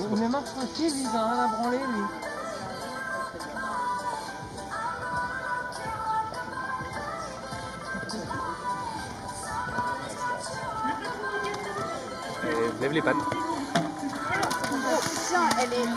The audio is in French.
Il me marche aussi, lui, il a rien à branler, lui. Lève les pattes. Tiens, elle est...